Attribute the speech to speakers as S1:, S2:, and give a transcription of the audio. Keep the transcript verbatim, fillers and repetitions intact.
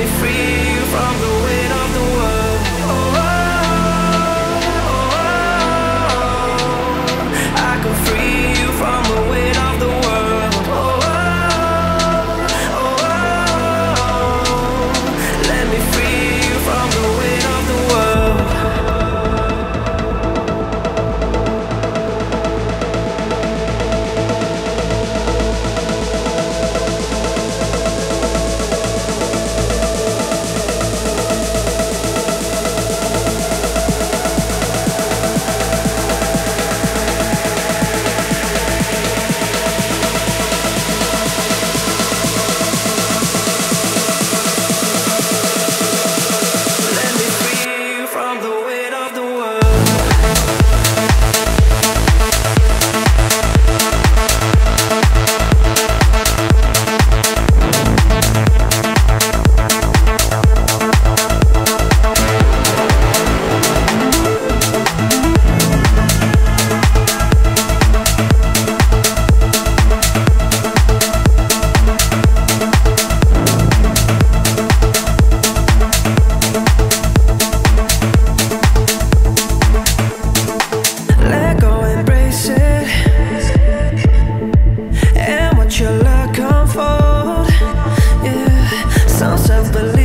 S1: free you from the weight of the world. Oh, oh, oh, oh. I can free you from the weight of the world. Oh, oh, oh, oh. Let me free you from the weight of the world. Let me free you from the weight of the world. Let go, embrace it, and watch your luck unfold. Yeah, some self-belief.